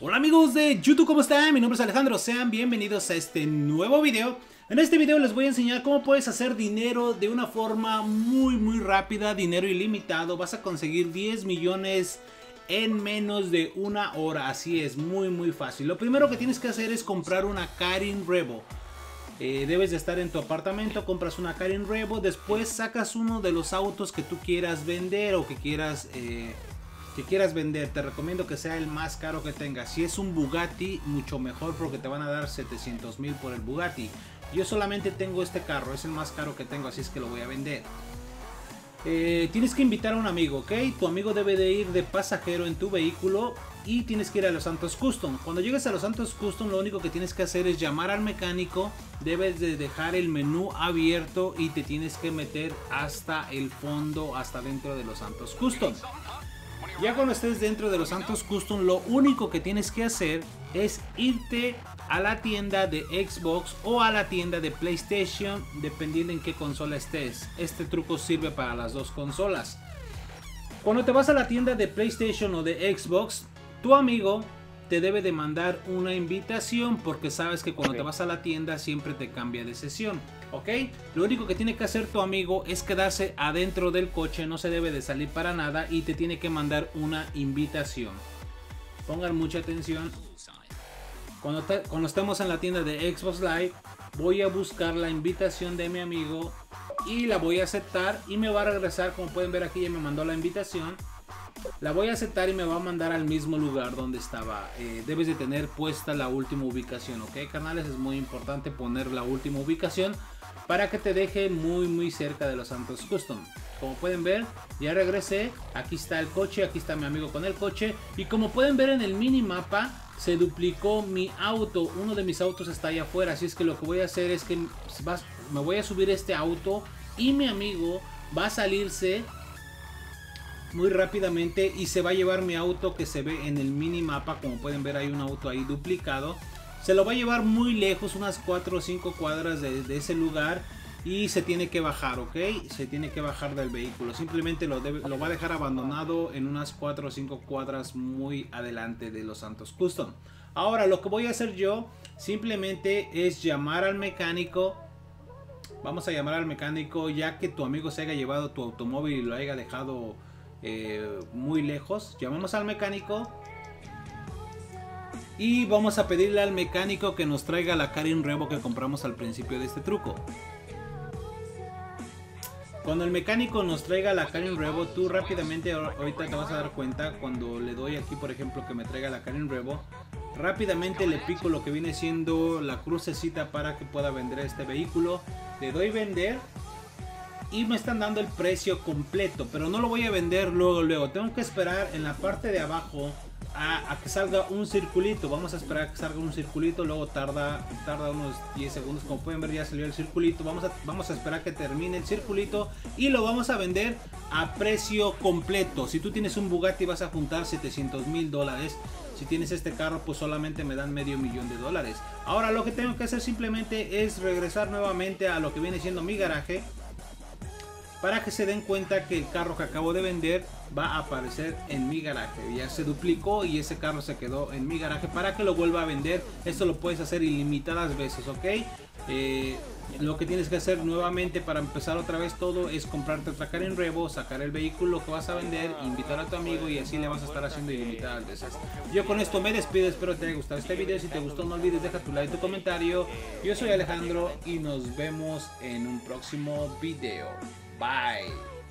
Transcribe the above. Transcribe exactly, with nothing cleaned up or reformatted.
Hola amigos de YouTube, ¿cómo están? Mi nombre es Alejandro, sean bienvenidos a este nuevo video. En este video les voy a enseñar cómo puedes hacer dinero de una forma muy muy rápida, dinero ilimitado. Vas a conseguir diez millones en menos de una hora, así es, muy muy fácil. Lo primero que tienes que hacer es comprar una Karin Revo. Eh, debes de estar en tu apartamento, compras una Karin Revo, después sacas uno de los autos que tú quieras vender o que quieras... Eh, que quieras vender. Te recomiendo que sea el más caro que tengas. Si es un Bugatti, mucho mejor, porque te van a dar setecientos mil por el Bugatti. Yo solamente tengo este carro, es el más caro que tengo, así es que lo voy a vender. Eh, tienes que invitar a un amigo, ¿ok? Tu amigo debe de ir de pasajero en tu vehículo y tienes que ir a Los Santos Custom. Cuando llegues a Los Santos Custom, lo único que tienes que hacer es llamar al mecánico. Debes de dejar el menú abierto y te tienes que meter hasta el fondo, hasta dentro de Los Santos Custom. Ya cuando estés dentro de Los Santos Custom, lo único que tienes que hacer es irte a la tienda de Xbox o a la tienda de PlayStation, dependiendo en qué consola estés. Este truco sirve para las dos consolas. Cuando te vas a la tienda de PlayStation o de Xbox, tu amigo te debe de mandar una invitación, porque sabes que cuando te vas a la tienda siempre te cambia de sesión, ¿ok? Lo único que tiene que hacer tu amigo es quedarse adentro del coche, no se debe de salir para nada y te tiene que mandar una invitación. Pongan mucha atención. Cuando, te, cuando estemos en la tienda de Xbox Live, voy a buscar la invitación de mi amigo y la voy a aceptar y me va a regresar. Como pueden ver aquí, ya me mandó la invitación. La voy a aceptar y me va a mandar al mismo lugar donde estaba. Eh, debes de tener puesta la última ubicación, ¿ok, carnales? Es muy importante poner la última ubicación para que te deje muy muy cerca de Los Santos Custom. Como pueden ver, ya regresé. Aquí está el coche, aquí está mi amigo con el coche. Y como pueden ver en el minimapa, se duplicó mi auto. Uno de mis autos está allá afuera. Así es que lo que voy a hacer es que me voy a subir este auto y mi amigo va a salirse muy rápidamente y se va a llevar mi auto que se ve en el minimapa. Como pueden ver, hay un auto ahí duplicado. Se lo va a llevar muy lejos, unas cuatro o cinco cuadras de, de ese lugar, y se tiene que bajar, ¿ok? Se tiene que bajar del vehículo. Simplemente lo, debe, lo va a dejar abandonado en unas cuatro o cinco cuadras muy adelante de Los Santos Custom. Ahora lo que voy a hacer yo simplemente es llamar al mecánico. Vamos a llamar al mecánico, ya que tu amigo se haya llevado tu automóvil y lo haya dejado Eh, muy lejos. Llamamos al mecánico y vamos a pedirle al mecánico que nos traiga la Karin Revo que compramos al principio de este truco. Cuando el mecánico nos traiga la Karin Revo, tú rápidamente ahorita te vas a dar cuenta. Cuando le doy aquí, por ejemplo, que me traiga la Karin Revo, rápidamente le pico lo que viene siendo la crucecita para que pueda vender este vehículo. Le doy vender y me están dando el precio completo, pero no lo voy a vender luego luego. Tengo que esperar en la parte de abajo a, a que salga un circulito. Vamos a esperar a que salga un circulito. Luego tarda, tarda unos diez segundos. Como pueden ver, ya salió el circulito. Vamos a, vamos a esperar que termine el circulito y lo vamos a vender a precio completo. Si tú tienes un Bugatti, vas a juntar setecientos mil dólares. Si tienes este carro, pues solamente me dan medio millón de dólares. Ahora lo que tengo que hacer simplemente es regresar nuevamente a lo que viene siendo mi garaje, para que se den cuenta que el carro que acabo de vender va a aparecer en mi garaje. Ya se duplicó y ese carro se quedó en mi garaje. Para que lo vuelva a vender, esto lo puedes hacer ilimitadas veces, ¿ok? Eh, lo que tienes que hacer nuevamente para empezar otra vez todo es comprarte otra Karin Revo, sacar el vehículo que vas a vender, invitar a tu amigo y así le vas a estar haciendo ilimitadas veces. Yo con esto me despido, espero te haya gustado este video. Si te gustó, no olvides dejar tu like, tu comentario. Yo soy Alejandro y nos vemos en un próximo video. Bye.